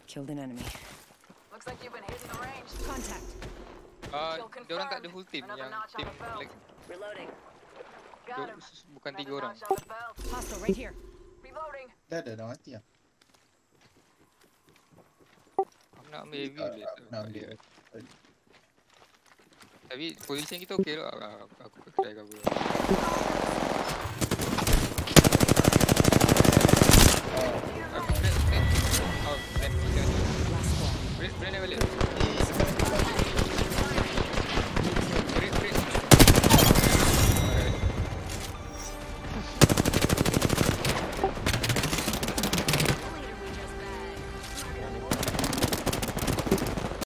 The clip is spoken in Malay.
Killed an enemy. Looks like you've been hitting the range. Contact. Kill Dia orang tak ada confirmed. full team. Another Yang notch on team the belt. like, Reloading. Got him. bukan 3 Another orang. notch on the belt. Hostile right here. Reloading. Dah ada dah mati lah. Aku nak ambil AV boleh tak? Nak Tak ambil. boleh. Tapi position kita okey lah. Aku try cover. Last squad. Boleh naik balik.